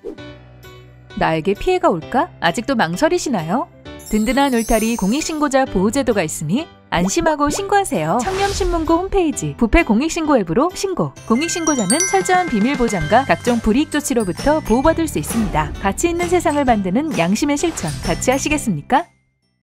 나에게 피해가 올까? 아직도 망설이시나요? 든든한 울타리 공익신고자 보호제도가 있으니 안심하고 신고하세요. 청렴신문고 홈페이지 부패 공익신고 앱으로 신고. 공익신고자는 철저한 비밀보장과 각종 불이익 조치로부터 보호받을 수 있습니다. 가치 있는 세상을 만드는 양심의 실천 같이 하시겠습니까?